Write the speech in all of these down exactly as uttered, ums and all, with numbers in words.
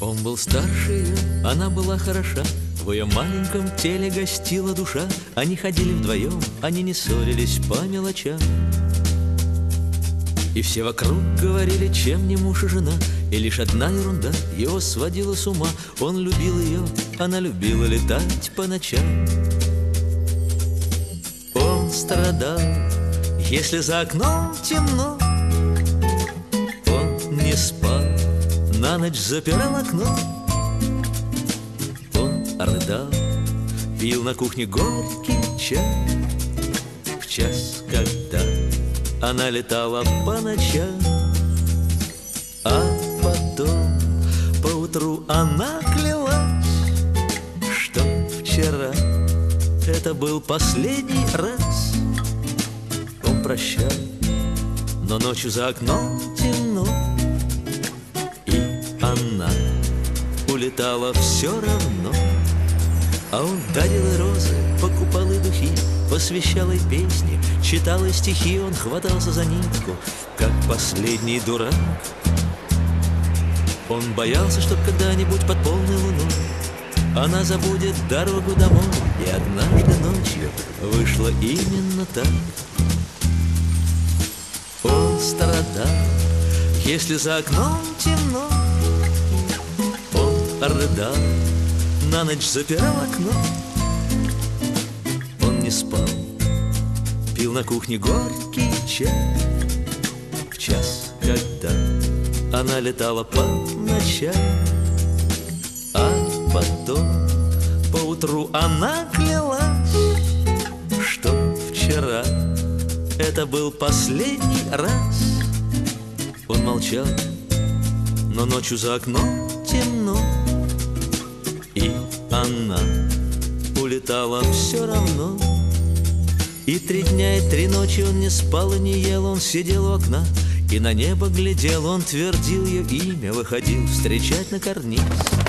Он был старше ее, она была хороша, в ее маленьком теле гостила душа. Они ходили вдвоем, они не ссорились по мелочам. И все вокруг говорили, чем не муж и жена. И лишь одна ерунда его сводила с ума. Он любил ее, она любила летать по ночам. Он страдал, если за окном темно. Он не спал, на ночь запирал окно. Он рыдал, пил на кухне горький чай. В час, когда она летала по ночам. А потом поутру она клялась, что вчера это был последний раз. Он прощал, но ночью за окном темно, и она улетала все равно. А он дарил ей розы, покупал ей духи, посвящал ей песни, читал ей стихи. Он хватался за нитку, как последний дурак. Он боялся, чтоб когда-нибудь под полной луной она забудет дорогу домой. И однажды ночью вышло именно так. Он страдал, если за окном темно. Он рыдал, на ночь запирал окно. Он не спал, пил на кухне горький чай. В час, когда она летала по ночам. А потом поутру она клялась, что вчера это был последний раз. Он молчал, но ночью за окном темно, и она улетала все равно. И три дня и три ночи он не спал и не ел. Он сидел у окна и на небо глядел. Он твердил ее имя, выходил встречать на карниз.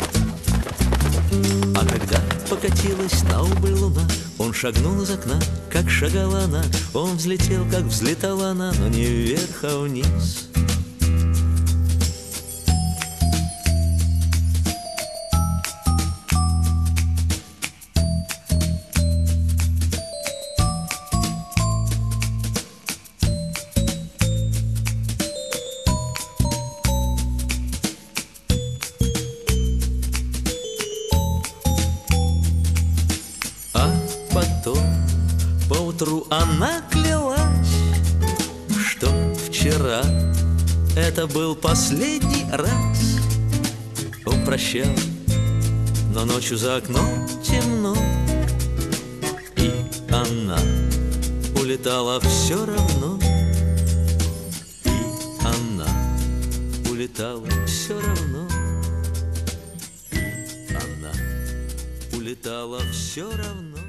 А когда покатилась на убыль луна, он шагнул из окна, как шагала она. Он взлетел, как взлетала она, но не вверх, а вниз. Потом поутру она клялась, что вчера это был последний раз. Он прощал, но ночью за окном темно, и она улетала все равно. И она улетала все равно. И она улетала все равно.